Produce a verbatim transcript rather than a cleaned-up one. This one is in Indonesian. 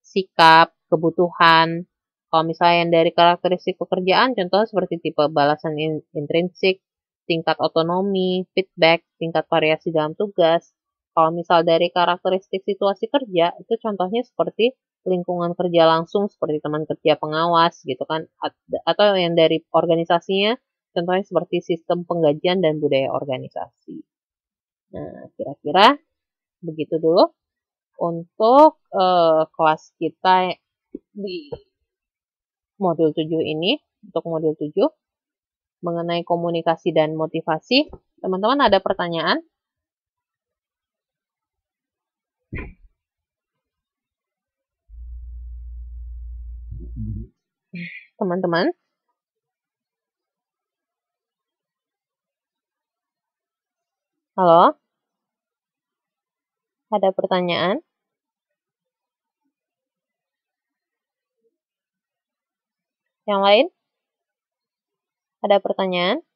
sikap, kebutuhan. Kalau misalnya yang dari karakteristik pekerjaan, contohnya seperti tipe balasan in- intrinsik, tingkat otonomi, feedback, tingkat variasi dalam tugas. Kalau misal dari karakteristik situasi kerja, itu contohnya seperti lingkungan kerja langsung, seperti teman kerja pengawas gitu kan, At- atau yang dari organisasinya, contohnya seperti sistem penggajian dan budaya organisasi. Nah, kira-kira begitu dulu untuk eh, kelas kita di modul tujuh ini, untuk modul tujuh mengenai komunikasi dan motivasi. Teman-teman ada pertanyaan? Teman-teman? Halo? Ada pertanyaan? Yang lain? Ada pertanyaan?